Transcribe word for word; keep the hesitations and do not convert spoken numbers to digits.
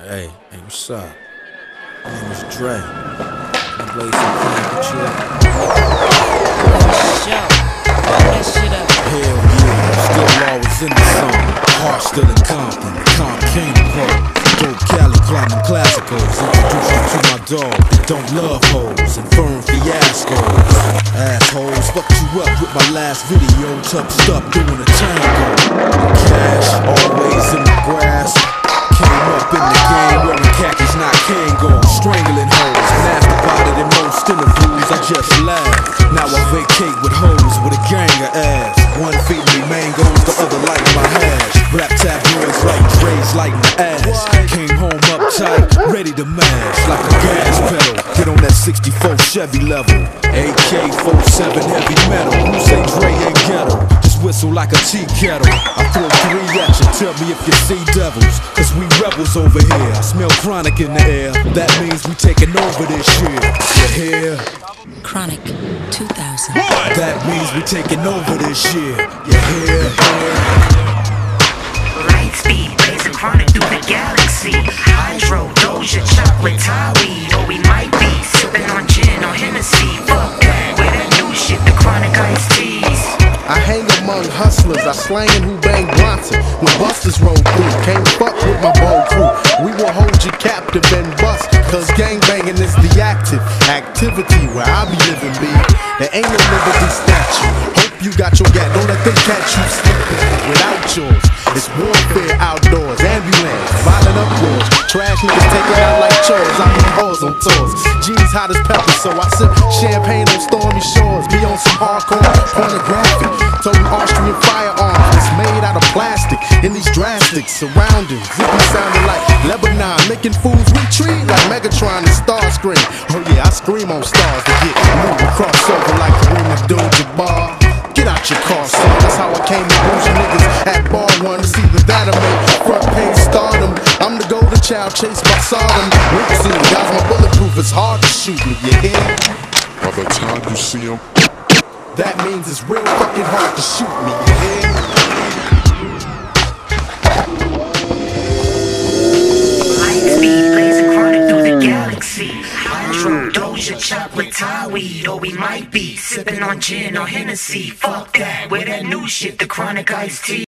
Hey, hey, what's up? My name is Dre. I play some chronic with you. Show. That shit up. Hell yeah, still always in the song. Heart still in Compton, Comp King Pro. Dope Cali platinum classicals. Introduce you to my dog that don't love hoes and firm fiascos. Assholes, fucked you up with my last video. Touched up doing a tango. Cash always in the grass. Came up in the game wearing khakis, not Kangol. Strangling hoes, masturbated in most interviews. I just laugh. Now I vacate with hoes with a gang of ass. One feed me mangoes, the other light my hash. Rap tabloids like Dre's lighting the ass. Came home uptight, ready to mash like a gas pedal. Get on that sixty-four Chevy level. A K forty-seven heavy metal. Who say Dre ain't ghetto? Just whistle like a tea kettle. I throw three at you, tell me if you see devils. Cause we rebels over here. I smell chronic in the air. That means we taking over this shit. You hear? Chronic two thousand. That means we taking over this shit. You hear? Light speed, blazing chronic through the galaxy. Hydro, Doja, chocolate, Thai weed. Or we might be sipping on gin or Hennessy. Fuck that, with that new shit, the chronic iced teas. I hang among hustlers, I slangin' who bang Bronson. When busters roll through, can't fuck with my bold crew. We will hold you captive and bust, cause gangbanging is the active activity where I be living, B. There ain't no liberty statue. Hope you got your gat, don't let them catch you slipping without yours. It's warfare outdoors, ambulance, violent uproars. Trash niggas taking out like chores, I mean hoes on tours. Jeans hot as pepper, so I sip champagne on stormy shores. Be on some hardcore pornographic. Toting Austrian firearms, it's made out of plastic. In these drastic surroundings, it be sounding like Lebanon, making fools retreat like Megatron and Starscream. Oh yeah, I scream on stars to get moving crossover like Kareem Abdul-Jabbar. Get out your car, son. That's how I came to bougie niggas at bar one. See the that I make front page stardom. I'm the golden child chased by Sodom. Witnessing guys, my bulletproof is hard to shoot me. You hear? By the time you see him, that means it's real fucking hard to shoot me. You hear? Light speed, blazing chronic through the galaxy. Hydro, Doja, chocolate, Thai weed. Or we might be sipping on gin or Hennessy. Fuck that, with that new shit, the chronic iced tea.